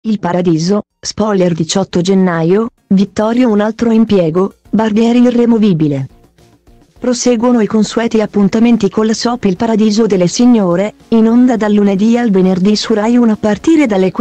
Il Paradiso, spoiler 18 gennaio, Vittorio un altro impiego, barbiere irremovibile. Proseguono i consueti appuntamenti con la soap Il Paradiso delle Signore, in onda dal lunedì al venerdì su Rai 1 a partire dalle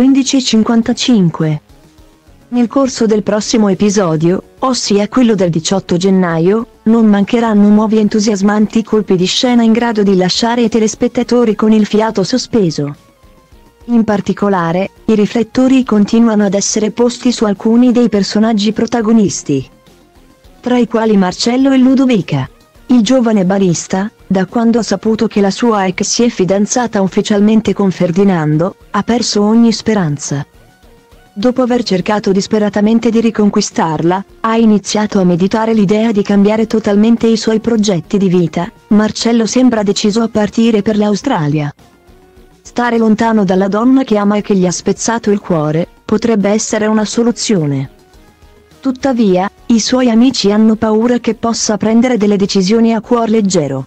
15:55. Nel corso del prossimo episodio, ossia quello del 18 gennaio, non mancheranno nuovi entusiasmanti colpi di scena in grado di lasciare i telespettatori con il fiato sospeso. In particolare, i riflettori continuano ad essere posti su alcuni dei personaggi protagonisti, tra i quali Marcello e Ludovica. Il giovane barista, da quando ha saputo che la sua ex si è fidanzata ufficialmente con Ferdinando, ha perso ogni speranza. Dopo aver cercato disperatamente di riconquistarla, ha iniziato a meditare l'idea di cambiare totalmente i suoi progetti di vita. Marcello sembra deciso a partire per l'Australia. Stare lontano dalla donna che ama e che gli ha spezzato il cuore, potrebbe essere una soluzione. Tuttavia, i suoi amici hanno paura che possa prendere delle decisioni a cuor leggero,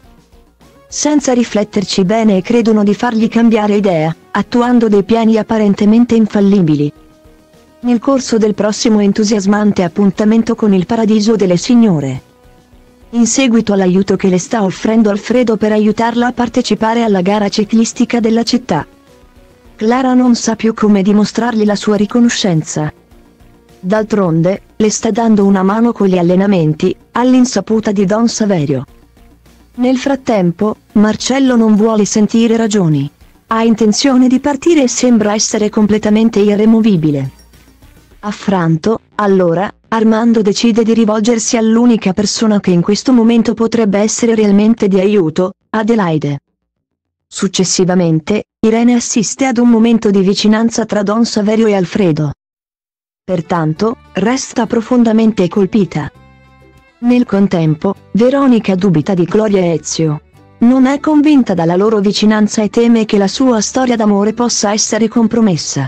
senza rifletterci bene, e credono di fargli cambiare idea, attuando dei piani apparentemente infallibili. Nel corso del prossimo entusiasmante appuntamento con Il Paradiso delle Signore, in seguito all'aiuto che le sta offrendo Alfredo per aiutarla a partecipare alla gara ciclistica della città, Clara non sa più come dimostrargli la sua riconoscenza. D'altronde, le sta dando una mano con gli allenamenti, all'insaputa di Don Saverio. Nel frattempo, Marcello non vuole sentire ragioni. Ha intenzione di partire e sembra essere completamente irremovibile. Affranto, allora, Armando decide di rivolgersi all'unica persona che in questo momento potrebbe essere realmente di aiuto, Adelaide. Successivamente, Irene assiste ad un momento di vicinanza tra Don Saverio e Alfredo. Pertanto, resta profondamente colpita. Nel contempo, Veronica dubita di Gloria e Ezio. Non è convinta dalla loro vicinanza e teme che la sua storia d'amore possa essere compromessa.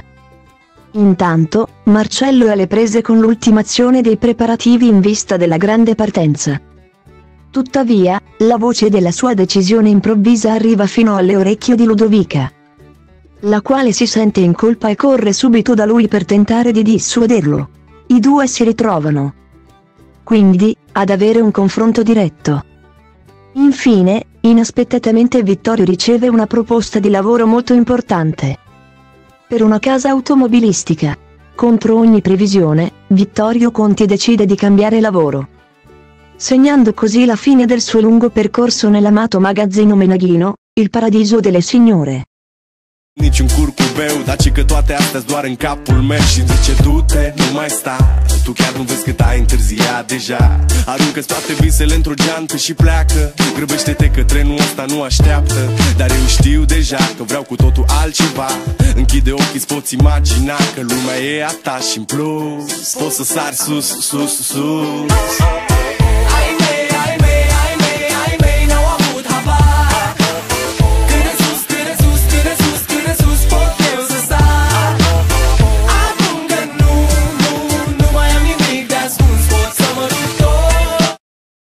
Intanto, Marcello è alle prese con l'ultimazione dei preparativi in vista della grande partenza. Tuttavia, la voce della sua decisione improvvisa arriva fino alle orecchie di Ludovica, la quale si sente in colpa e corre subito da lui per tentare di dissuaderlo. I due si ritrovano, quindi, ad avere un confronto diretto. Infine, inaspettatamente Vittorio riceve una proposta di lavoro molto importante, per una casa automobilistica. Contro ogni previsione, Vittorio Conti decide di cambiare lavoro, segnando così la fine del suo lungo percorso nell'amato magazzino menaghino, Il Paradiso delle Signore. Nici un curcubeu, daci că toate astea doar în capul meu. Și zice du-te, nu mai sta. Tu chiar nu vezi cât ai întârziat deja. Aruncă-ți toate visele într-o geantă și pleacă. Grăbește-te că trenul ăsta nu așteaptă. Dar eu știu deja că vreau cu totul altceva. Închide ochii, îți poți imagina că lumea e a ta și în plus poți să sari sus, sus, sus.